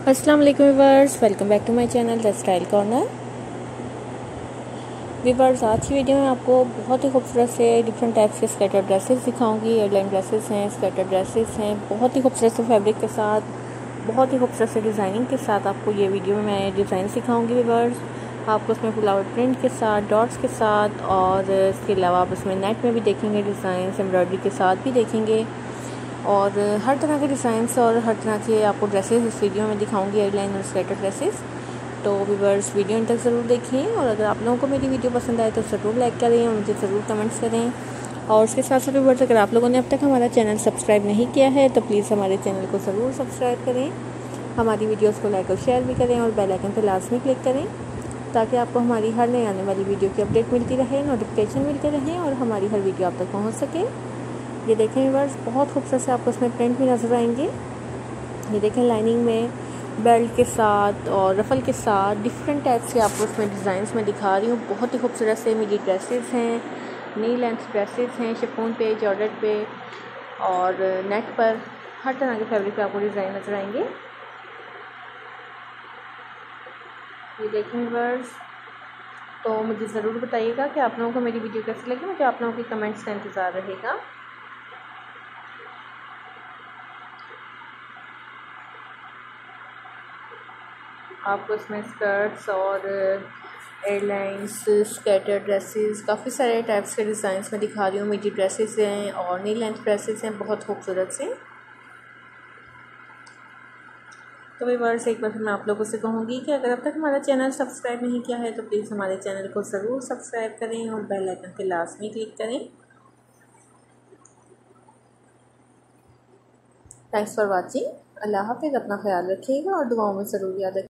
अस्सलाम वालेकुम viewers, welcome back to my channel the style corner. Viewers, आज की वीडियो में आपको बहुत ही खूबसूरत से डिफरेंट टाइप्स के स्कर्टर ड्रेसेस दिखाऊंगी। एयरलाइन ड्रेसेस हैं, स्कर्टर ड्रेसेस हैं, बहुत ही खूबसूरत से फैब्रिक के साथ, बहुत ही खूबसूरत से डिज़ाइनिंग के साथ आपको ये वीडियो में मैं डिज़ाइन सिखाऊंगी। व्यूअर्स, आपको उसमें फ्लावर प्रिंट के साथ, डॉट्स के साथ, और इसके अलावा आप उसमें नेट में भी देखेंगे डिज़ाइन, एम्ब्रॉयडरी के साथ भी देखेंगे, और हर तरह के डिज़ाइंस और हर तरह के आपको ड्रेसेस इस वीडियो में दिखाऊंगी, एयरलाइन और स्वेटर ड्रेसेस। तो व्यूअर्स, वीडियो इन तक ज़रूर देखें, और अगर आप लोगों को मेरी वीडियो पसंद आए तो ज़रूर लाइक करें और मुझे ज़रूर कमेंट्स करें। और उसके साथ साथ व्यूअर्स, अगर आप लोगों ने अब तक हमारा चैनल सब्सक्राइब नहीं किया है तो प्लीज़ हमारे चैनल को ज़रूर सब्सक्राइब करें, हमारी वीडियोज़ को लाइक और शेयर भी करें, और बेल आइकन पर लाजमी क्लिक करें ताकि आपको हमारी हर नई आने वाली वीडियो की अपडेट मिलती रहे, नोटिफिकेशन मिलते रहें, और हमारी हर वीडियो आप तक पहुँच सके। ये देखें व्यूअर्स, बहुत खूबसूरत से आपको इसमें प्रिंट भी नज़र आएंगे। ये देखें, लाइनिंग में बेल्ट के साथ और रफल के साथ डिफरेंट टाइप्स के आपको इसमें डिज़ाइंस में दिखा रही हूँ। बहुत ही खूबसूरत से मिडी ड्रेसेस हैं, नी लेंथ ड्रेसेस हैं, शिफॉन पे, जॉर्जेट पे और नेट पर, हर तरह के फैब्रिक पे आपको डिज़ाइन नज़र आएंगे। ये देखें व्यूअर्स, तो मुझे ज़रूर बताइएगा कि आप लोगों को मेरी वीडियो कैसी लगी। मुझे आप लोगों के कमेंट्स का इंतज़ार रहेगा। आपको इसमें स्कर्ट्स और एयरलाइंस, स्केटर ड्रेसेस, काफ़ी सारे टाइप्स के डिज़ाइंस में दिखा रही हूँ। मिडी ड्रेसेस हैं और नी लेंथ ड्रेसेस हैं, बहुत खूबसूरत से। तो व्यूअर्स, एक बार फिर मैं आप लोगों से कहूँगी कि अगर अब तक हमारा चैनल सब्सक्राइब नहीं किया है तो प्लीज़ हमारे चैनल को ज़रूर सब्सक्राइब करें और बेल आइकन पे लाजमी क्लिक करें। Thanks for watching. अल्लाह हाफिज़। अपना ख्याल रखिएगा और दुआओं में ज़रूर याद रखिएगा।